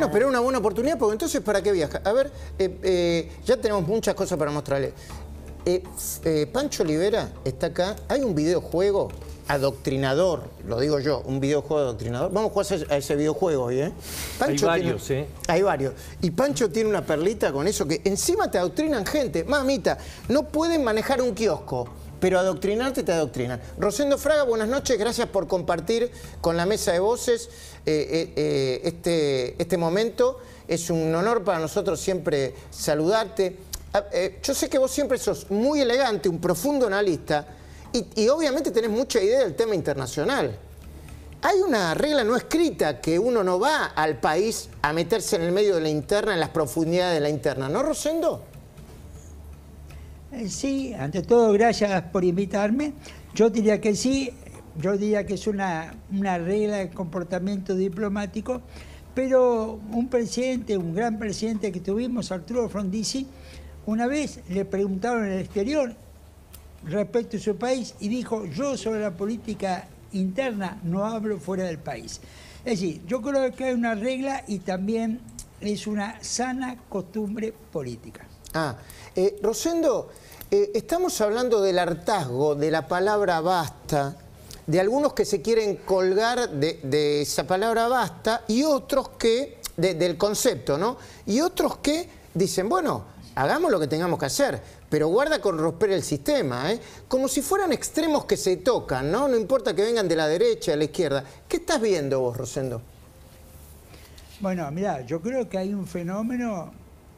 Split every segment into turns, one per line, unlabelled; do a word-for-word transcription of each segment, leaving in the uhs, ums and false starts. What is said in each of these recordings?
Bueno, pero es una buena oportunidad, porque entonces, ¿para qué viaja? A ver, eh, eh, ya tenemos muchas cosas para mostrarle. Eh, eh, Pancho Olivera está acá. Hay un videojuego adoctrinador, lo digo yo, un videojuego adoctrinador. Vamos a jugar a ese videojuego hoy, ¿eh? Pancho
hay varios,
tiene,
¿eh?
Hay varios. Y Pancho tiene una perlita con eso que encima te adoctrinan gente. Mamita, no pueden manejar un kiosco, pero adoctrinarte te adoctrinan. Rosendo Fraga, buenas noches, gracias por compartir con la mesa de voces eh, eh, eh, este, este momento. Es un honor para nosotros siempre saludarte. Eh, yo sé que vos siempre sos muy elegante, un profundo analista, y, y obviamente tenés mucha idea del tema internacional. Hay una regla no escrita que uno no va al país a meterse en el medio de la interna, en las profundidades de la interna, ¿no, Rosendo?
Eh, sí, ante todo, gracias por invitarme. Yo diría que sí, yo diría que es una, una regla de comportamiento diplomático, pero un presidente, un gran presidente que tuvimos, Arturo Frondizi, una vez le preguntaron en el exterior respecto a su país y dijo: yo sobre la política interna no hablo fuera del país. Es decir, yo creo que hay una regla y también es una sana costumbre política.
Ah, eh, Rosendo, eh, estamos hablando del hartazgo, de la palabra basta, de algunos que se quieren colgar de, de esa palabra basta y otros que, de, del concepto, ¿no? Y otros que dicen, bueno, hagamos lo que tengamos que hacer, pero guarda con romper el sistema, ¿eh? Como si fueran extremos que se tocan, ¿no? No importa que vengan de la derecha, de la izquierda. ¿Qué estás viendo vos, Rosendo?
Bueno, mirá, yo creo que hay un fenómeno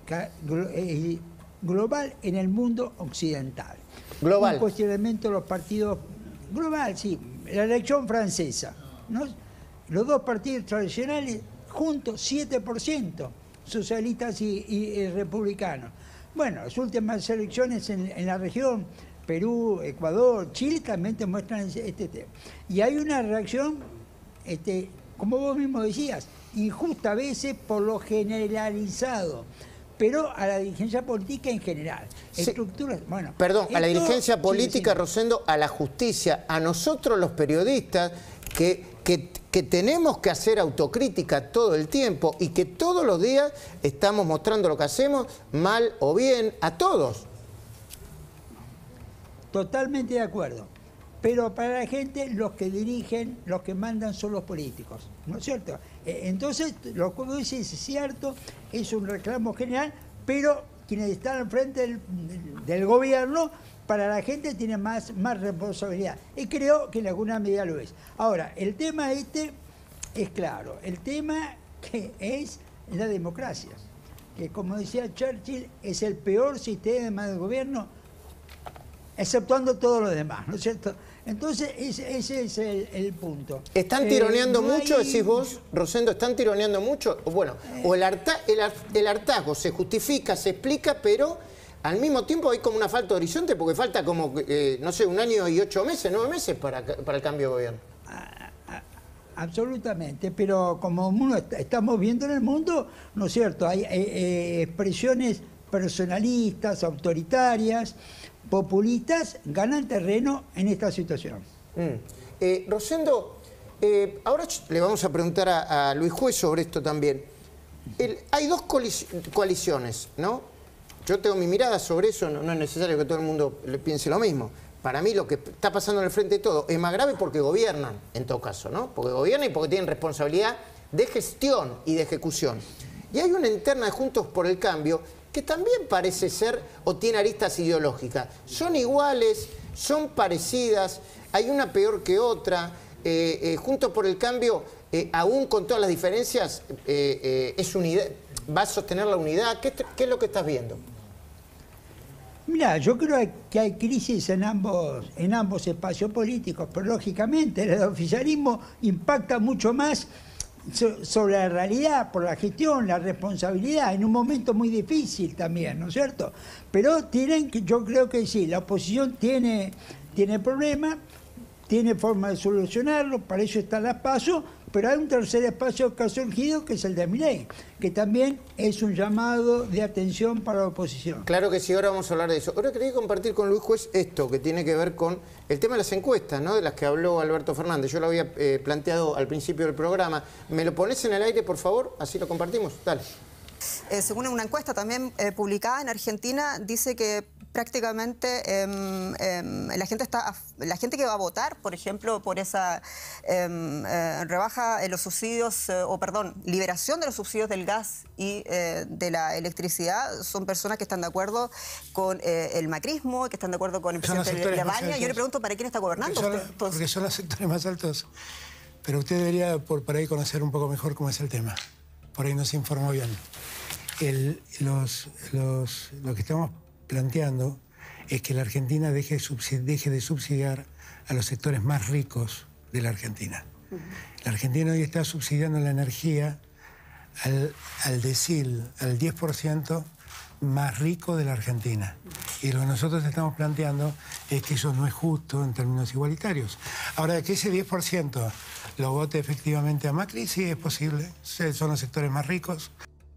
global en el mundo occidental.
Global.
Un cuestionamiento de los partidos... Global, sí. La elección francesa, ¿no? Los dos partidos tradicionales juntos, siete por ciento, socialistas y, y, y republicanos. Bueno, las últimas elecciones en, en la región, Perú, Ecuador, Chile, también te muestran este tema. Y hay una reacción, este, como vos mismo decías, injusta a veces por lo generalizado, pero a la dirigencia política en general.
Sí.
Estructuras, bueno,
Perdón, a la
esto,
dirigencia política,
sí, sí.
Rosendo, a la justicia, a nosotros los periodistas que, que, que tenemos que hacer autocrítica todo el tiempo y que todos los días estamos mostrando lo que hacemos, mal o bien, a todos.
Totalmente de acuerdo. Pero para la gente, los que dirigen, los que mandan son los políticos, ¿no es cierto? Entonces, lo que vos decís es cierto, es un reclamo general, pero quienes están al frente del, del gobierno, para la gente tienen más, más responsabilidad. Y creo que en alguna medida lo es. Ahora, el tema este es claro, el tema que es la democracia, que como decía Churchill, es el peor sistema de gobierno, exceptuando todo lo demás, ¿no es cierto? Entonces, ese, ese es el, el punto.
¿Están tironeando
eh, no
mucho,
hay...
decís vos, Rosendo? ¿Están tironeando mucho? Bueno, o el, harta, el, el hartazgo se justifica, se explica, pero al mismo tiempo hay como una falta de horizonte, porque falta como, eh, no sé, un año y ocho meses, nueve meses para, para el cambio de gobierno.
Absolutamente, pero como uno está, estamos viendo en el mundo, ¿no es cierto? Hay eh, eh, expresiones personalistas, autoritarias, populistas, ganan terreno en esta situación.
Mm. Eh, Rosendo, eh, ahora le vamos a preguntar a, a Luis Juez sobre esto también. El, hay dos coaliciones, ¿no? Yo tengo mi mirada sobre eso, no, no es necesario que todo el mundo le piense lo mismo. Para mí lo que está pasando en el frente de todo es más grave porque gobiernan, en todo caso, ¿no? Porque gobiernan y porque tienen responsabilidad de gestión y de ejecución. Y hay una interna de Juntos por el Cambio que también parece ser o tiene aristas ideológicas. Son iguales, son parecidas, hay una peor que otra. Eh, eh, Juntos por el Cambio, eh, aún con todas las diferencias, eh, eh, es unidad, va a sostener la unidad. ¿Qué, qué es lo que estás viendo?
Mira, yo creo que hay crisis en ambos, en ambos espacios políticos, pero lógicamente el oficialismo impacta mucho más sobre la realidad, por la gestión, la responsabilidad, en un momento muy difícil también, ¿no es cierto? Pero tienen que, yo creo que sí, la oposición tiene, tiene problemas, tiene forma de solucionarlo, para eso están las PASO, Pero hay un tercer espacio que ha surgido, que es el de Milei, que también es un llamado de atención para la oposición.
Claro que sí, ahora vamos a hablar de eso. Ahora quería compartir con Luis Juez esto, que tiene que ver con el tema de las encuestas, ¿no? De las que habló Alberto Fernández. Yo lo había eh, planteado al principio del programa. ¿Me lo pones en el aire, por favor? Así lo compartimos. Dale.
Eh, según una encuesta también eh, publicada en Argentina, dice que prácticamente eh, eh, la gente está la gente que va a votar, por ejemplo, por esa eh, eh, rebaja en los subsidios, eh, o perdón, liberación de los subsidios del gas y eh, de la electricidad, son personas que están de acuerdo con eh, el macrismo, que están de acuerdo con el presidente Labaña. Yo le pregunto, ¿para quién está gobernando
porque son,
usted? Entonces,
porque son los sectores más altos. Pero usted debería por, por ahí conocer un poco mejor cómo es el tema. Por ahí no se informó bien. El, los, los, lo que estamos planteando es que la Argentina deje, deje de subsidiar a los sectores más ricos de la Argentina. Uh-huh. La Argentina hoy está subsidiando la energía al, al decil, al diez por ciento más rico de la Argentina. Y lo que nosotros estamos planteando es que eso no es justo en términos igualitarios. Ahora, que ese diez por ciento lo vote efectivamente a Macri, sí es posible. Son los sectores más ricos.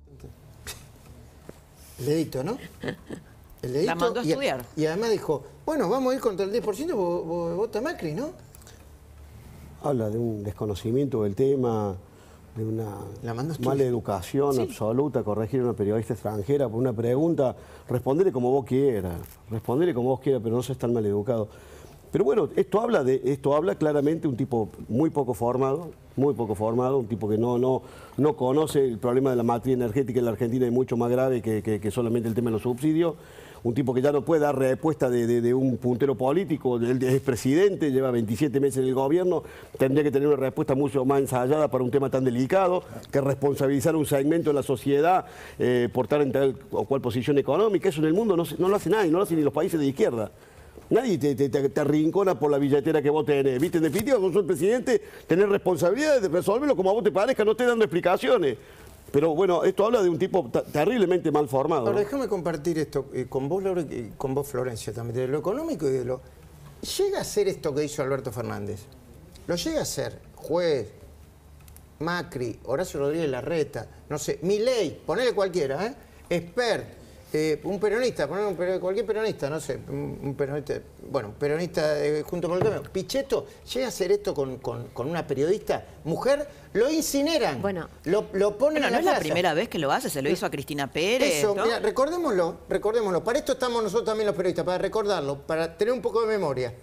El dedito, ¿no? El dedito,
la mandó a
y,
estudiar.
Y además dijo, bueno, vamos a ir contra el diez por ciento, vos, vos vota Macri, ¿no?
Habla de un desconocimiento del tema, de una mala educación sí. absoluta, corregir a una periodista extranjera por una pregunta, responderle como vos quieras, responderle como vos quieras, pero no seas tan mal educado. Pero bueno, esto habla, de, esto habla claramente un tipo muy poco formado, muy poco formado, un tipo que no, no, no conoce el problema de la matriz energética en la Argentina, es mucho más grave que, que, que solamente el tema de los subsidios. Un tipo que ya no puede dar respuesta de, de, de un puntero político, él es presidente, lleva veintisiete meses en el gobierno, tendría que tener una respuesta mucho más ensayada para un tema tan delicado, que responsabilizar a un segmento de la sociedad eh, por estar en tal o cual posición económica. Eso en el mundo no, no lo hace nadie, no lo hacen ni los países de izquierda. Nadie te, te, te, te arrincona por la billetera que vos tenés. ¿Viste? En definitiva, vos sos el presidente, tenés responsabilidad de resolverlo como a vos te parezca, no te dando explicaciones. Pero bueno, esto habla de un tipo terriblemente mal formado.
Ahora,
¿no?
déjame compartir esto eh, con vos, Laura, y con vos, Florencia, también, de lo económico y de lo... ¿Llega a ser esto que hizo Alberto Fernández? ¿Lo llega a ser Juez, Macri, Horacio Rodríguez Larreta, no sé, Milei, ponele cualquiera, ¿eh? Expert, eh, un peronista, ponele un peronista, cualquier peronista, no sé, un, un peronista, bueno, un peronista eh, junto con el cambio. Pichetto, ¿llega a hacer esto con, con, con una periodista mujer? Lo incineran,
bueno,
lo, lo ponen
bueno,
a la
no es
plaza.
la primera vez que lo hace, se lo hizo a Cristina Pérez.
Eso,
¿no?
mira, recordémoslo, recordémoslo. Para esto estamos nosotros también los periodistas, para recordarlo, para tener un poco de memoria.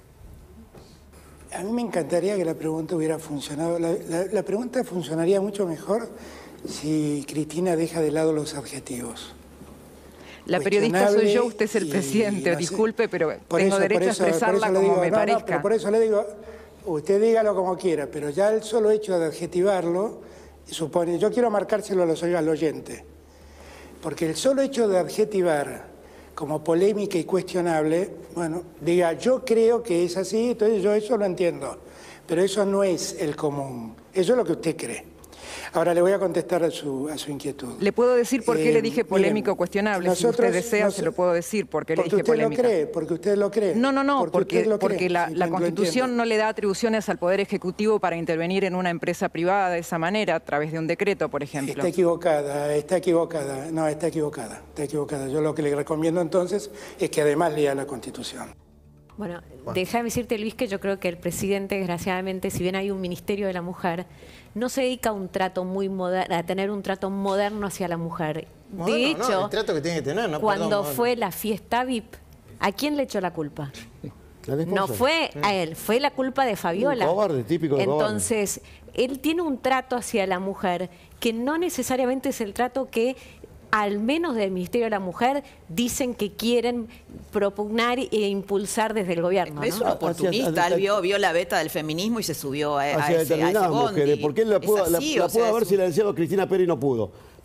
A mí me encantaría que la pregunta hubiera funcionado. La, la, la pregunta funcionaría mucho mejor si Cristina deja de lado los adjetivos.
La periodista soy yo, usted es el presidente, no disculpe, sé, pero tengo
eso,
derecho
eso,
a expresarla como
digo,
me
no,
parezca.
No, pero por eso le digo, usted dígalo como quiera, pero ya el solo hecho de adjetivarlo supone, yo quiero marcárselo a los, al oyente, porque el solo hecho de adjetivar como polémica y cuestionable, bueno, diga, yo creo que es así, entonces yo eso lo entiendo, pero eso no es el común, eso es lo que usted cree. Ahora le voy a contestar a su, a su inquietud.
Le puedo decir por qué
eh,
le dije polémico o cuestionable.
Nosotros,
si usted desea,
nos,
se lo puedo decir por qué le dije polémica.
Porque usted lo cree, porque usted lo cree.
No, no, no, porque, porque, porque la,
sí,
la Constitución no le da atribuciones al Poder Ejecutivo para intervenir en una empresa privada de esa manera, a través de un decreto, por ejemplo.
Está equivocada, está equivocada. No, está equivocada, está equivocada. Yo lo que le recomiendo entonces es que además lea la Constitución.
Bueno, déjame decirte, Luis, que yo creo que el presidente, desgraciadamente, si bien hay un Ministerio de la Mujer, no se dedica a un trato muy moderno, a tener un trato moderno hacia la mujer.
Moderno,
de hecho,
no, el trato que tiene que tener, no,
cuando
perdón,
fue la fiesta V I P, ¿a quién le echó la culpa? No fue a él, fue la culpa de Fabiola.
Un cobarde, típico de
Entonces,
cobarde.
Él tiene un trato hacia la mujer que no necesariamente es el trato que, al menos del Ministerio de la Mujer, dicen que quieren propugnar e impulsar desde el gobierno, ¿no?
Es un oportunista, él vio, vio la beta del feminismo y se subió a, a
hacia
ese,
determinadas
a ese bondi.
mujeres, porque él la pudo,
así,
la, la
o sea,
pudo haber
un...
silenciado a Cristina Pérez y no pudo.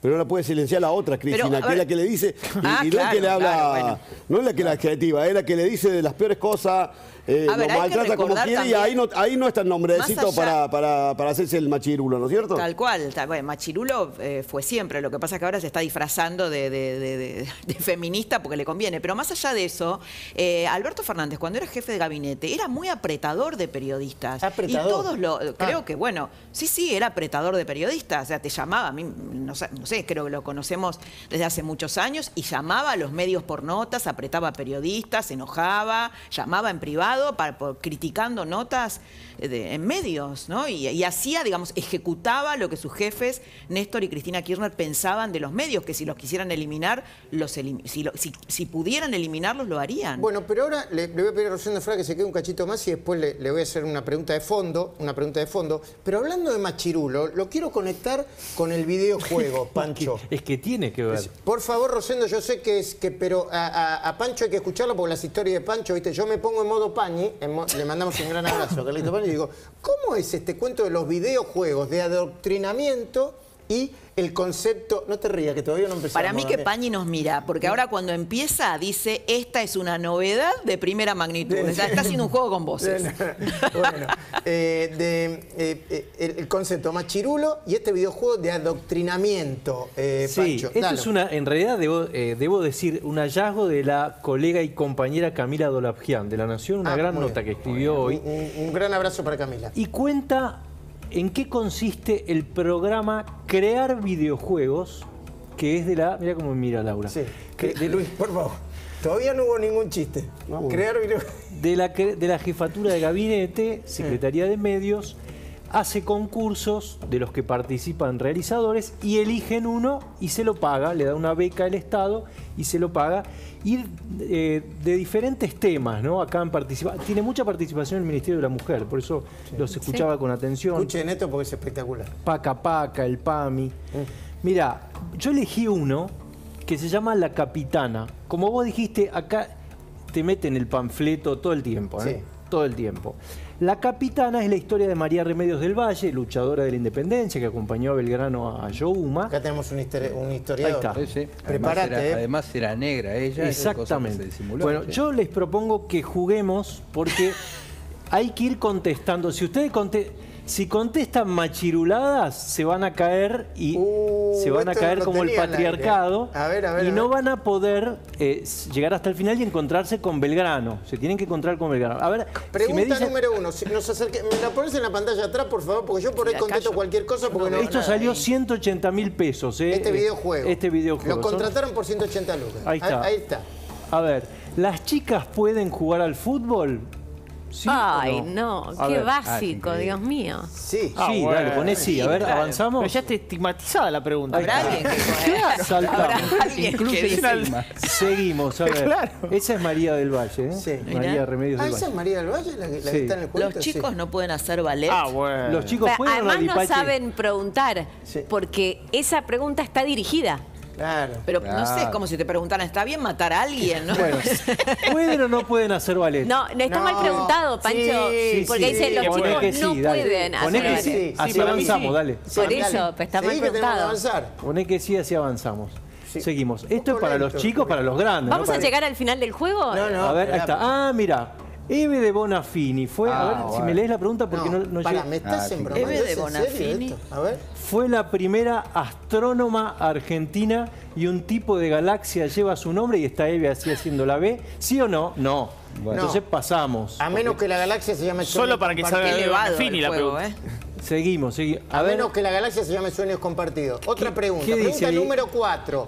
Pero no la puede silenciar la otra, Cristina,
Pero,
que es la que le dice, y,
Ah,
y no es
claro,
que le habla,
claro, bueno.
no es la que la adjetiva, es la que le dice de las peores cosas, eh,
A ver,
lo
hay que
maltrata como
recordar
quiere,
también-
y ahí no, ahí no está el nombrecito
Más allá-
para, para, para hacerse el machirulo, ¿no es cierto?
Tal cual, tal cual. Machirulo eh, fue siempre, lo que pasa es que ahora se está disfrazando de, de- de- de- de feminista porque le conviene. Pero más allá de eso, eh, Alberto Fernández, cuando era jefe de gabinete, era muy apretador de periodistas.
¿Apretador?
Y todos lo, creo
Ah.
que, bueno, sí, sí, era apretador de periodistas. O sea, te llamaba, a mí, no sé, no sé, creo que lo conocemos desde hace muchos años, y llamaba a los medios por notas, apretaba a periodistas, se enojaba, llamaba en privado para, por, criticando notas de- en medios, ¿no? Y, y hacía, digamos, ejecutaba lo que sus jefes, Néstor y Cristina Kirchner, pensaban de los medios, que si los quisieran eliminar, los elim- si, lo- si, si pudieran eliminarlos, lo harían.
Bueno, pero ahora le, le voy a pedir a Rosendo Fraga que se quede un cachito más y después le, le voy a hacer una pregunta de fondo, una pregunta de fondo. Pero hablando de machirulo, lo quiero conectar con el videojuego, Pancho.
Es que tiene que ver.
Por favor, Rosendo, yo sé que es que, pero a, a- a Pancho hay que escucharlo porque las historias de Pancho, ¿viste? Yo me pongo en modo Pañi, en mo- le mandamos un gran abrazo a Carlito Pañi y digo, ¿cómo es este cuento de los videojuegos de adoctrinamiento y el concepto? No te rías, que todavía no empezamos.
Para mí que
Daniel.
Pañi nos mira, porque ahora cuando empieza dice, esta es una novedad de primera magnitud. O sea, está haciendo un juego con voces.
Bueno, eh, de, eh, eh, el, el concepto machirulo y este videojuego de adoctrinamiento, eh,
Sí,
Pancho.
esto
Dalo.
es una, en realidad debo, eh, debo decir, un hallazgo de la colega y compañera Camila Dolapjian de La Nación, una
Ah,
gran
muy
nota
bien.
que escribió hoy,
Un, un- un gran abrazo para Camila.
y cuenta en qué consiste el programa Crear Videojuegos, que es de la... Mira cómo me mira Laura.
Sí.
Que-
Que- Luis, por favor. Todavía no hubo ningún chiste.
Vamos.
Crear video...
de la, que- de la Jefatura de Gabinete, Secretaría de Medios, hace concursos de los que participan realizadores y eligen uno y se lo paga, le da una beca al Estado y se lo paga. Y eh, de diferentes temas, ¿no? Acá han participado, tiene mucha participación el Ministerio de la Mujer, por eso los escuchaba con atención.
Escuchen esto porque es espectacular.
Paca Paca, el PAMI. Mira, yo elegí uno que se llama La Capitana. Como vos dijiste, acá te meten el panfleto todo el tiempo, ¿eh?
Sí.
Todo el tiempo. La Capitana es la historia de María Remedios del Valle, luchadora de la independencia, que acompañó a Belgrano a Yohuma.
Acá tenemos un, histori- un historiador.
Ahí está.
Sí, sí. Además,
Prepárate,
era,
¿eh?
además era negra ella.
Exactamente.
cosa que se disimuló,
Bueno,
sí.
yo les propongo que juguemos porque hay que ir contestando. Si ustedes conte- si contestan machiruladas, se van a caer y
Uh,
se van a
esto
caer
lo
como el
tenía al aire.
patriarcado
A ver, a ver,
y
a
no
ver.
van a poder eh, llegar hasta el final y encontrarse con Belgrano. Se tienen que encontrar con Belgrano. A ver,
Pregunta
si me dicen,
número uno. Si nos acerque- ¿Me la pones en la pantalla atrás, por favor? Porque yo por ahí
Sí, acá
contesto
yo-
cualquier cosa porque no...
esto
nada.
salió ciento ochenta mil pesos. ¿eh?
Este videojuego.
Este videojuego.
Lo
Son-
contrataron por ciento ochenta lucas.
Ahí está.
Ahí está.
A ver, ¿las chicas pueden jugar al fútbol? ¿Sí o
Ay, no,
A
qué
ver.
básico,
Ah,
Dios mío.
Sí.
Sí, dale, poné sí. A ver,
claro.
avanzamos.
Pero ya está estigmatizada la pregunta.
Habrá alguien que
Saltamos.
habrá alguien
Incluye
que dice-
encima.
Seguimos, a ver.
Claro.
Esa es María del Valle, ¿eh?
Sí.
María
Mirá.
Remedios
Ah,
del
esa
Valle.
es María del Valle, la que, la que
Sí.
está en el cuento.
Los chicos
Sí.
no pueden hacer ballet.
Ah, bueno.
Los chicos
Pero
pueden
además no
Rodipache?
saben preguntar,
Sí.
porque esa pregunta está dirigida.
Claro.
Pero no sé, es
Claro.
como si te preguntaran, ¿está bien matar a alguien? ¿No?
Bueno, ¿pueden o no pueden hacer ballet?
No, no está
No.
mal preguntado, Pancho,
Sí,
porque
sí,
dice
sí.
los
Poné
chicos
que sí,
no
dale.
pueden
Poné
hacer
que
ballet.
sí,
Sí,
así
sí, para mí
avanzamos,
sí.
dale.
Por
Dale.
eso, pues está mal
Seguí que tenemos que
preguntado.
avanzar.
Poné que sí, así avanzamos.
Sí.
Seguimos.
Un
Esto es
poco
para los
lento,
chicos, para los grandes.
¿Vamos
¿no?
a
Para-
llegar al final del juego?
No, no.
A ver, ahí
espera.
está. Ah, mira. Eve de Bonafini fue, a
Ah,
ver si
bueno.
me lees la pregunta porque no, no
para,
llega.
¿me estás
Ah, sí.
embromando?
Eve de
¿Es en serio
Bonafini.
esto? A ver.
Fue la primera astrónoma argentina y un tipo de galaxia lleva su nombre y está Eve así haciendo la B. ¿Sí o no? No.
Bueno.
Entonces pasamos.
A menos que la galaxia se llame
Solo para que
Compartidos.
salga
Qué
de
elevado
Bonafini
el
la
juego,
pregunta.
¿eh?
Seguimos, seguimos.
A,
A ver,
menos que la galaxia se llame Sueños Compartidos. Otra
¿Qué-
pregunta.
qué dice
Pregunta
ahí?
número cuatro.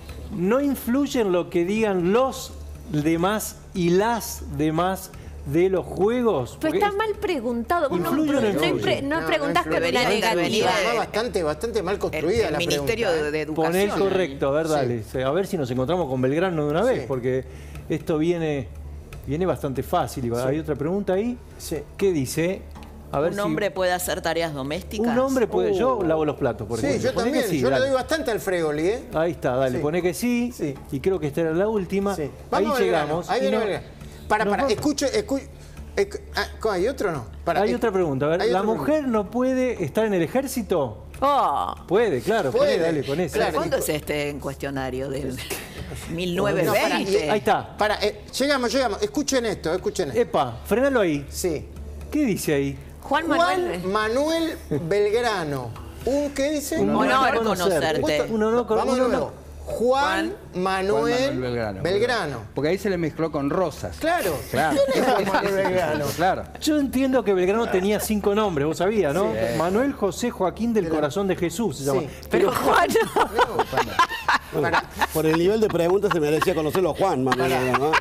no influye en lo que digan los demás y las demás de los juegos.
Pero
Porque
está
es-
mal preguntado. Vos no,
¿Influye o no
no,
influye?
impre- no
No,
preguntás
no
con una
influye. Debería intervenir
negativa.
el-
Además, bastante, bastante mal
El,
construida
el
la
Ministerio
pregunta.
de,
¿eh?
de Educación.
Poné el correcto, a ver, dale. A ver si nos encontramos con Belgrano de una vez,
Sí.
porque esto viene, viene bastante fácil. Igual. Hay otra pregunta ahí.
Sí.
¿Qué dice? A ver
¿Un
si-
hombre puede hacer tareas domésticas?
Un hombre puede.
Uh.
Yo lavo los platos, por
Sí,
ejemplo.
yo
Poné
también.
que sí,
yo le
dale.
doy bastante al Fregoli, ¿eh?
Ahí está, dale.
Sí.
Poné que sí.
Sí.
Y creo que esta era la última.
Sí.
Ahí
Vamos al grano.
llegamos.
Ahí
y
viene
no-
Belgrano. Para,
nos
para,
vamos.
escuche, escuche. esc- ah, ¿Hay otro o no? Para,
Hay
eh,
otra pregunta. A ver,
hay
¿la
otra
mujer no puede estar en el ejército?
Oh.
Puede, claro, puede, dale con eso.
Claro. ¿Cuándo es este cuestionario del mil novecientos veinte?
Ahí está.
Para, eh, llegamos, llegamos. Escuchen esto, escuchen esto.
Epa, frenalo ahí.
Sí.
¿Qué dice ahí?
Juan Manuel.
Juan Manuel Belgrano. ¿Un qué dice?
Un honor conocerte.
Un honor con
Vamos de nuevo. Juan,
Juan
Manuel,
Manuel Belgrano.
Belgrano.
Porque ahí se le mezcló con Rosas.
Claro.
Claro.
¿Quién es Juan Manuel Belgrano?
Claro.
Yo entiendo que Belgrano tenía cinco nombres, vos sabías, ¿no?
Sí.
Manuel José Joaquín del Corazón de Jesús se llama.
Sí.
Pero Juan
Bueno,
Para-
por el nivel de preguntas se merecía conocerlo a Juan, Manuel, ¿no?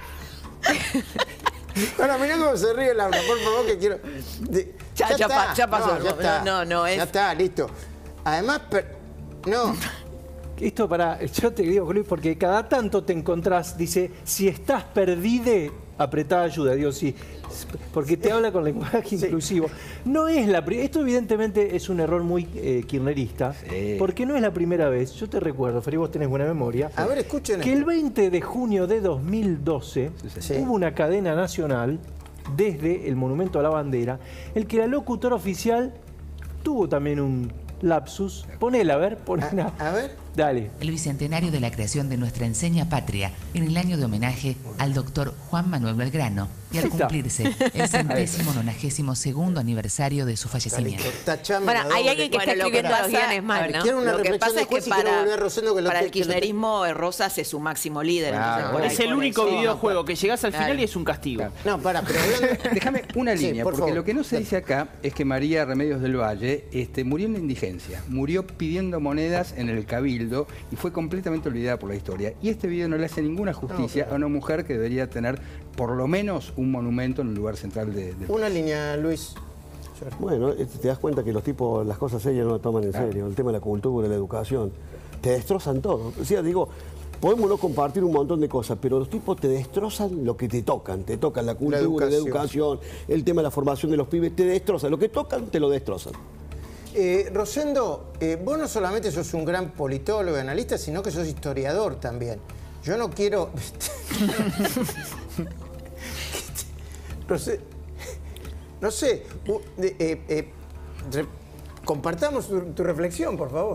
Ahora, mirá cómo se ríe Laura, por favor, que quiero... de-
Ya- ya
está.
pa- ya pasó.
No, ya está.
No, no, es-
Ya está, listo. Además, per- no...
Esto para, yo te digo, Luis, porque cada tanto te encontrás, dice, si estás perdide, apretá ayuda, digo, sí, porque te habla con lenguaje inclusivo. No es la pri- esto evidentemente es un error muy eh, kirchnerista,
Sí.
porque no es la primera vez, yo te recuerdo, Feri, vos tenés buena memoria,
A ver, escuchen
que
esto.
el veinte de junio de dos mil doce
Sí.
hubo una cadena nacional desde el Monumento a la Bandera, el que la locutora oficial tuvo también un lapsus. Ponela, a ver, ponela.
A, a ver.
Dale.
El bicentenario de la creación de nuestra enseña patria en el año de homenaje al doctor Juan Manuel Belgrano y al
Ahí está.
cumplirse el centésimo nonagésimo segundo aniversario de su fallecimiento.
Tachame
Bueno,
la
hay
doble.
alguien que está
Bueno, lo que
escribiendo los
pasa-
guiones mal,
a ver,
¿no?
quiero una
Lo que
reflexión
pasa
de
es que
juez y quiero
para,
volver a Rosendo, que lo
para
te-
el
que lo te-
kirchnerismo eh, Rosas es su máximo líder.
Claro.
entonces por ahí
Es el
por
único
eso-
videojuego que llegás al final
Claro.
y es un castigo.
No, para, pero hablando-
Déjame una
Sí,
línea,
por
porque
favor.
lo que no se dice acá es que María Remedios del Valle este, murió en la indigencia, murió pidiendo monedas en el Cabildo y fue completamente olvidada por la historia. Y este video no le hace ninguna justicia a una mujer que debería tener por lo menos un monumento en el lugar central de, del
Una línea, Luis.
Bueno, este, te das cuenta que los tipos las cosas serias no las toman en serio. El tema de la cultura, la educación, te destrozan todo. O sea, digo, podemos no compartir un montón de cosas, pero los tipos te destrozan lo que te tocan. Te tocan la cultura, la educación,
educación.
el tema de la formación de los pibes, te destrozan. Lo que tocan, te lo destrozan.
Eh, Rosendo, eh, vos no solamente sos un gran politólogo y analista, sino que sos historiador también. Yo no quiero... Rose- no sé, u- de- eh, eh, re- compartamos tu, tu reflexión, por favor.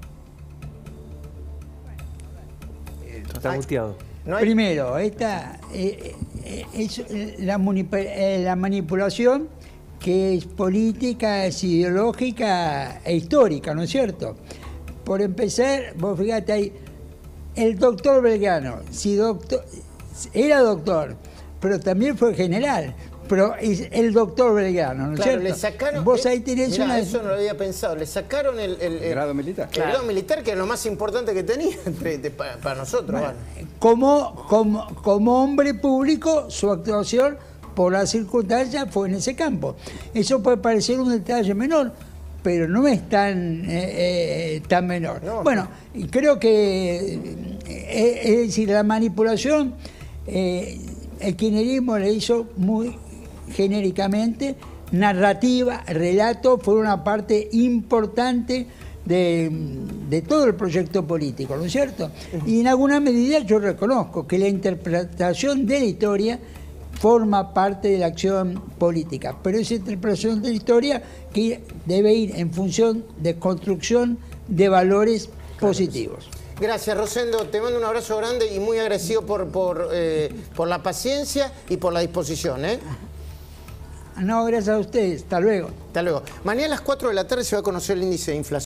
Está
Ay.
muteado.
No hay-
Primero, esta eh, eh, es la, munipa- eh, la manipulación que es política, es ideológica e histórica, ¿no es cierto? Por empezar, vos fíjate ahí, el doctor Belgrano, si doctor, era doctor, pero también fue general, pero es el doctor Belgrano, ¿no es
Claro,
cierto?
le sacaron...
Vos
eh,
ahí tenés
mirá,
una...
eso no lo había pensado. Le sacaron el... el, el-
grado militar.
el grado militar, que es lo más importante que tenía entre- de- para, para nosotros.
Bueno,
bueno.
como, como, como hombre público, su actuación por las circunstancias fue en ese campo. Eso puede parecer un detalle menor, pero no es tan, eh, eh, tan menor.
No.
Bueno, y creo que, eh, es decir, la manipulación, eh, el kirchnerismo le hizo muy genéricamente, narrativa, relato, fue una parte importante de, de todo el proyecto político, ¿no es cierto? Y en alguna medida yo reconozco que la interpretación de la historia forma parte de la acción política, pero esa interpretación de la historia que debe ir en función de construcción de valores positivos.
Gracias, Rosendo. Te mando un abrazo grande y muy agradecido por, por, eh, por la paciencia y por la disposición. ¿eh?
No, gracias a ustedes. Hasta luego.
Hasta luego. Mañana a las cuatro de la tarde se va a conocer el índice de inflación.